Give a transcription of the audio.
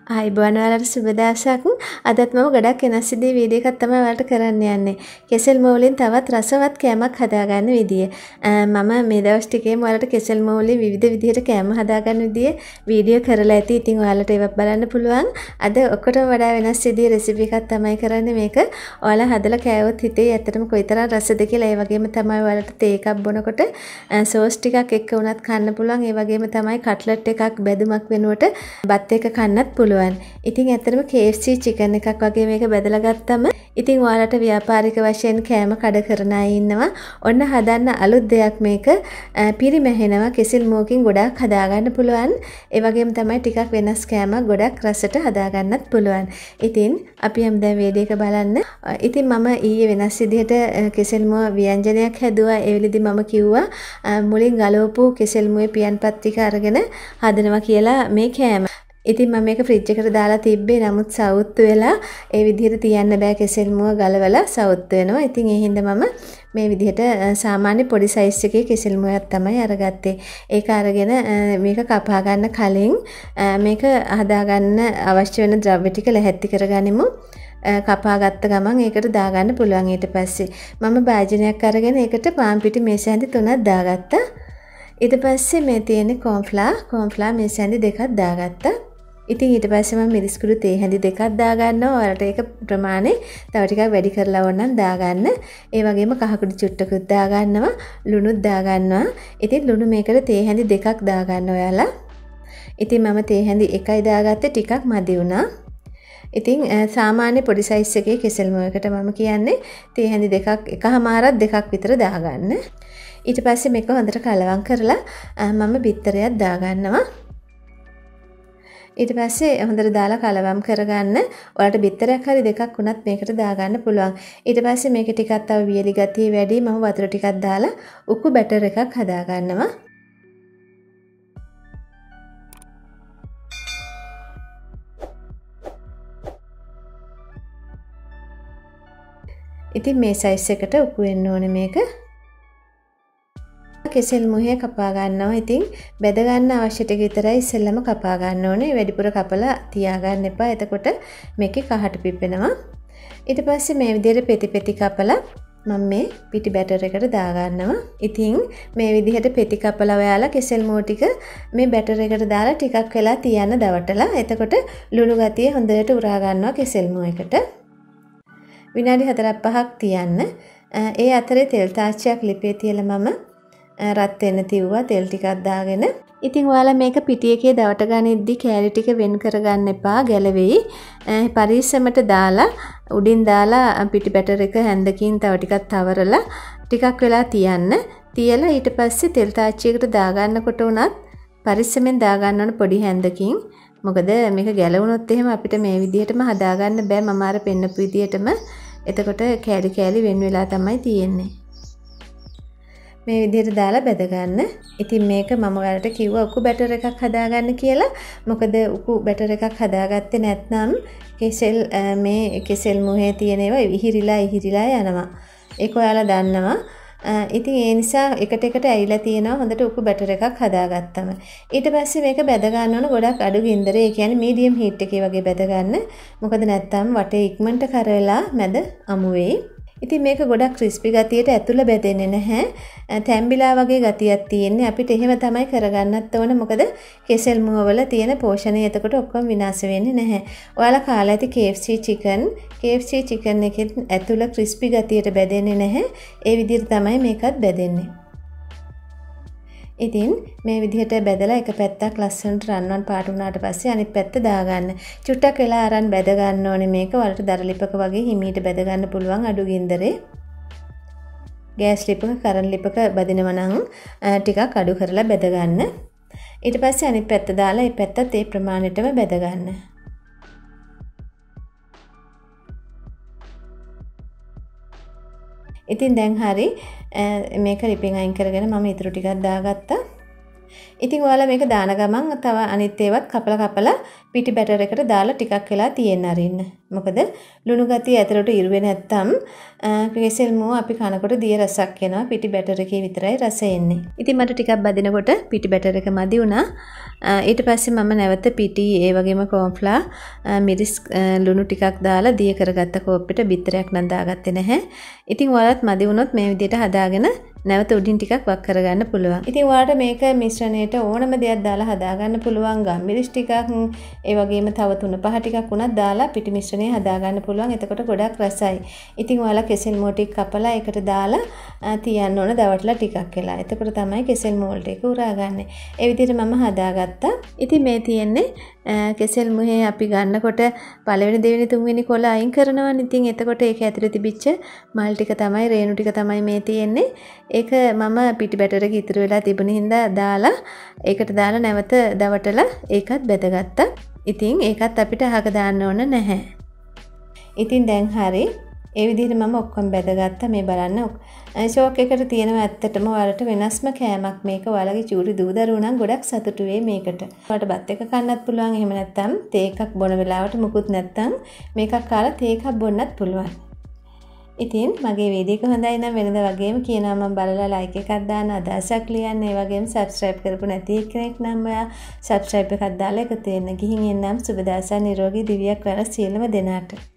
ආයිබෝන් ඔයාලට සුබ දවසක්. අදත් මම ගොඩක් වෙනස් විදිහේ වීඩියෝ එකක් තමයි ඔයාලට කරන්න යන්නේ. කෙසෙල් මෝවලින් තවත් රසවත් කෑමක් හදාගන්න විදිය. මම මේ දවස් ටිකේම ඔයාලට කෙසෙල් මෝවලින් විවිධ විදිහට කෑම හදාගන්න විදිය වීඩියෝ කරලා ඇති. ඉතින් ඔයාලට ඒවත් බලන්න පුළුවන්. අද ඔක්කොටම වඩා වෙනස් විදිහේ රෙසිපි එකක් තමයි කරන්නේ මේක. ඔයාලා හදලා කෑවොත් හිතේ ඇත්තටම කොයිතරම් රසද කියලා. ඒ වගේම තමයි ඔයාලට තේ එකක් බොනකොට සෝස් ටිකක් එක්ක උනත් කන්න පුළුවන්. ඒ වගේම තමයි කට්ලට් එකක් බැදුමක් වෙනුවට බත් එක කන්නත් පුළුවන්. ඉතින් ඇත්තටම KFC chicken එකක් වගේ මේක බෙදලා ගත්තම ඉතින් ඔයාලට ව්‍යාපාරික වශයෙන් කෑම කඩ කරන අය ඉන්නවා. ඔන්න හදන්න අලුත් දෙයක් මේක. පිරිමැහෙනවා කෙසෙල් මෝකින් ගොඩක් හදාගන්න පුළුවන්. ඒ වගේම තමයි ටිකක් වෙනස් කෑමක් ගොඩක් රසට හදාගන්නත් පුළුවන්. ඉතින් අපි හැම දැන් වීඩියෝ එක බලන්න. ඉතින් මම ඊයේ වෙනස් විදිහට කෙසෙල් මෝ ව්‍යංජනයක් හැදුවා. ඒ වෙලෙදි මම කිව්වා මුලින් ගලවපු කෙසෙල් මෝයේ පියන්පත් ටික අරගෙන හදනවා කියලා මේ කෑම. ඉතින් මම මේක ෆ්‍රිජ් එකට දාලා තිබ්බේ. නමුත් සවුත්තු වෙලා ඒ විදිහට තියන්න බෑ. කෙසෙල් මුව ගලවලා සවුත්තු වෙනවා. ඉතින් ඒ හින්දා මම මේ විදිහට සාමාන්‍ය පොඩි සයිස් එකේ කෙසෙල් මුවයක් තමයි අරගත්තේ. ඒක අරගෙන මේක කපා ගන්න කලින් මේක හදාගන්න අවශ්‍ය වෙන ද්‍රව්‍ය ටික ලැහැත්ති කරගනිමු. කපා ගත්ත ගමන් ඒකට දාගන්න පුළුවන්. ඊට පස්සේ මම භාජනයක් අරගෙන ඒකට පාන් පිටි මේස හැඳි 3ක් දාගත්තා. ඊට පස්සේ මේ තියෙන කෝන්ෆ්ලා මේස හැඳි 2ක් දාගත්තා. ඉතින් ඊට පස්සේ මම මිරිස් කුඩු තේ හැඳි 2ක් දාගන්නවා. ඔයාලට ඒක ප්‍රමාණය තව ටිකක් වැඩි කරලා ඕනනම් දාගන්න. ඒ වගේම කහ කුඩු චුට්ටකුත් දාගන්නවා. ලුණුත් දාගන්නවා. ඉතින් ලුණු මේකට තේ හැඳි 2ක් දාගන්න ඔයාලා. ඉතින් මම තේ හැඳි 1යි දාගත්තේ. ටිකක් මදි වුණා. ඉතින් සාමාන්‍ය පොඩි සයිස් එකේ කෙසෙල් මොයකට මම කියන්නේ තේ හැඳි 2ක් එකමාරක් 2ක් විතර දාගන්න. ඊට පස්සේ මේක හොඳට කලවම් කරලා මම බිත්තරයක් දාගන්නවා. ඊට පස්සේ හොඳට දාලා කලවම් කරගන්න. ඔයාලට බිත්තරයක් හරි දෙකක් වුණත් මේකට දාගන්න පුළුවන්. ඊට පස්සේ මේක ටිකක් තව වියලි ගතිය වැඩි. මම වතුර ටිකක් දාලා උකු බැටර් එකක් හදාගන්නවා. ඉතින් මේ සයිස් එකට උකු වෙන්න ඕනේ මේක. කෙසෙල් මුහේ කපා ගන්නවා. ඉතින් බෙද ගන්න අවශ්‍ය ටික විතරයි ඉස්සෙල්ලම කපා ගන්න ඕනේ. වැඩිපුර කපලා තියාගන්න එපා. එතකොට මේකේ කහට පිපෙනවා. ඊට පස්සේ මේ විදිහට පෙති පෙති කපලා මම මේ පිටි බැටර් එකට දා ගන්නවා. ඉතින් මේ විදිහට පෙති කපලා ඔයාලා කෙසෙල් මෝ ටික මේ බැටර් එකට දාලා ටිකක් වෙලා තියන්න දවටලා. එතකොට ලුණු ගතිය හොඳට උරා ගන්නවා කෙසෙල් මෝ එකට. විනාඩි 4-5ක් තියන්න. ඒ අතරේ තෙල් තාච්චියක් ලිපේ තියලා මම රත් වෙන්න තියුවා තෙල් ටිකක් දාගෙන. ඉතින් ඔයාලා මේක පිටි එකේ දවට ගනිද්දි කෑලි ටික වෙන් කරගන්න එපා. ගැලවෙයි. පරිස්සමට දාලා උඩින් දාලා පිටි බැටර් එක හැන්දකින් තව ටිකක් තවරලා ටිකක් වෙලා තියන්න. තියලා ඊට පස්සේ තෙල් තාච්චියකට දාගන්නකොට උනත් පරිස්සමෙන් දාගන්න ඕන පොඩි හැන්දකින්. මොකද මේක ගැලවුණොත් එහෙම අපිට මේ විදිහටම හදාගන්න බෑ. මම අර පෙන්නපු විදිහටම. එතකොට කෑලි කෑලි වෙන් වෙලා තමයි තියෙන්නේ. මේ විදිහට දාලා බෙද ගන්න. ඉතින් මේක මම ඔයාලට කිව්වා උකු බැටර් එකක් හදාගන්න කියලා. මොකද උකු බැටර් එකක් හදාගත්තේ නැත්නම් මේ කෙසෙල් මුහේ තියෙන ඒවා ඉහිරිලා යනවා. ඒක ඔයාලා දන්නවා. ඉතින් ඒ නිසා එකට ඇවිල්ලා තියෙනවා හොඳට උකු බැටර් එකක් හදාගත්තම. ඊට පස්සේ මේක බෙද ගන්න ඕන ගොඩක් අඩු ගින්දරේ. ඒ කියන්නේ මීඩියම් හීට් එකේ වගේ බෙද ගන්න. මොකද නැත්නම් වටේ ඉක්මනට කරවලා මැද අමු වෙයි. ඉතින් මේක ගොඩක් ක්‍රිස්පි ගතියට ඇතුළ බැදෙන්නේ නැහැ. තැම්බිලා වගේ ගතියක් තියෙන්නේ. අපිට එහෙම තමයි කරගන්නත් ඕන. මොකද කෙසෙල් මුව වල තියෙන පෝෂණය එතකොට ඔක්කොම විනාශ වෙන්නේ නැහැ. ඔයාලා කාලා ඇති KFC chicken එකේ ඇතුළ ක්‍රිස්පි ගතියට බැදෙන්නේ නැහැ. ඒ විදිහට තමයි මේකත් බැදෙන්නේ. ඉතින් මේ විදිහට බෙදලා එක පැත්තක් ලස්සනට රන්වන් පාට වුණාට පස්සේ අනිත් පැත්ත දාගන්න. චුට්ටක් වෙලා අරන් බෙද ගන්න ඕනේ මේක. වලට දර ලිපක වගේ හිමීට බෙද ගන්න පුළුවන් අඩු ගින්දරේ. ගෑස් ලිපක කරන් ලිපක බදිනවා නම් ටිකක් අඩු කරලා බෙද ගන්න. ඊට පස්සේ අනිත් පැත්ත දාලා මේ පැත්තත් ඒ ප්‍රමාණයටම බෙද ගන්න. ඉතින් දැන් හරි මේක ලිපෙන් අයින් කරගෙන මම ඊටු ටිකක් දාගත්තා. ඉතින් ඔයාලා මේක දාන ගමන් තව අනිත් ඒවත් කපලා පිටි බැටර් එකට දාලා ටිකක් වෙලා තියෙන්න අරින්න. මොකද ලුණු ගතිය ඇතුළට ඉරුවේ නැත්තම් කෙසෙල් මුව අපි කනකොට දිය රසක් එනවා. පිටි බැටර් එකේ විතරයි රස එන්නේ. ඉතින් මට ටිකක් බදිනකොට පිටි බැටර් එක මදි වුණා. ඊට පස්සේ මම නැවත පිටි ඒ වගේම කෝන්ෆ්ලා මිරිස් ලුණු ටිකක් දාලා දිය කරගත්ත කෝප්පෙට බිත්තරයක් නම් දාගත්තේ නැහැ. ඉතින් ඔයාලත් මදි වුණොත් මේ විදිහට හදාගෙන නැවත උඩින් ටිකක් වක් කරගන්න පුළුවන්. ඉතින් ඔයාලට මේක මිශ්‍රණයට ඕනම දෙයක් දාලා හදාගන්න පුළුවන්. ගම්මිරිස් ටිකක් ඒ වගේම තව 3-5 ටිකක් උනත් දාලා පිටි මිශ්‍රණය හදාගන්න පුළුවන්. එතකොට ගොඩක් රසයි. ඉතින් ඔයාලා කෙසෙල් මෝල් ටික කපලා ඒකට දාලා තියන්න ඕන දවටලා ටිකක් වෙලා. එතකොට තමයි කෙසෙල් මෝල් ටික උරාගන්නේ. ඒ විදිහට මම හදාගත්තා. ඉතින් මේ තියෙන්නේ කෙසෙල් මුහේ අපි ගන්නකොට පළවෙනි දෙවෙනි තුන්වෙනි කොළ අයින් කරනවනේ. ඉතින් එතකොට ඒක ඇතුලේ තිබිච්ච මල් ටික තමයි රේණු ටික තමයි මේ තියෙන්නේ. ඒක මම පිටි බැටර් එක ඉතුරු වෙලා තිබුණ හින්දා දාලා ඒකට දාලා නැවත දවටලා ඒකත් බෙදගත්තා. ඉතින් ඒකත් අපිට අහක දාන්න ඕන නැහැ. ඉතින් දැන් හරි. ඒ විදිහට මම ඔක්කොම බෙදගත්තා. මේ බලන්න. ෂෝක් එකට තියෙනවා ඇත්තටම ඔයාලට වෙනස්ම කෑමක් මේක. ඔයාලගේ චූටි දූ දරුවෝ නම් ගොඩක් සතුටු වෙයි මේකට. ඔයාලට බත් එක කන්නත් පුළුවන්. එහෙම නැත්නම් තේ එකක් බොන වෙලාවට මුකුත් නැත්නම් මේකක් කාලා තේ එකක් බොන්නත් පුළුවන්. ඉතින් මගේ වීඩියෝ එක හොඳයි නම් වෙනද වගේම කියනවා මම බලලා ලයික් එකක් දාන්න, අදහසක් ලියන්න, ඒ වගේම subscribe කරපු නැති කෙනෙක් නම් ඔයා subscribe එකක් දාලා එකතු වෙන්න. ගිහින් එන්නම් සුබ දවසක් නිරෝගී දිවියක් වල සියලුම දෙනාට.